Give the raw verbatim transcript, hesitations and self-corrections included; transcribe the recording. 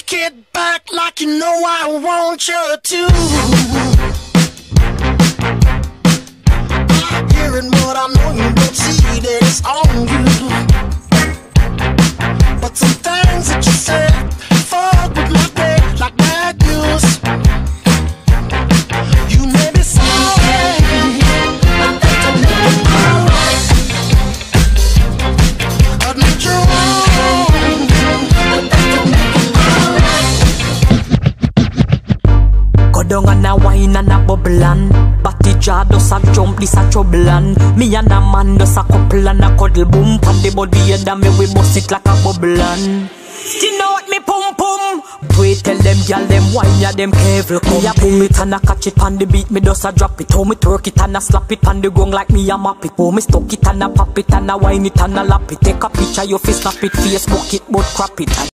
Take it back like you know I want you to. I'm hearing what I know you don't see that it's on you. But some things that you said fuck with my day like bad news. You may be sorry, but that don't make it alright. Admit you're wrong, but that don't make it alright. Go down and a wine and a bubble and Batty jaw does a jump, this a trouble and me and a man does a couple and a cuddle boom. Pan the body and me we bust it like a bubble and you know what me pum pum. Wait tell them y'all them wine ya them careful. Me a pull it and a catch it pan the beat. Me does a drop it. How me twerk it and a slap it pan the gong like me a map it. Oh me stuck it and a pop it and a wine it and a lap it. Take a picture your face snap it, Facebook it but crap it.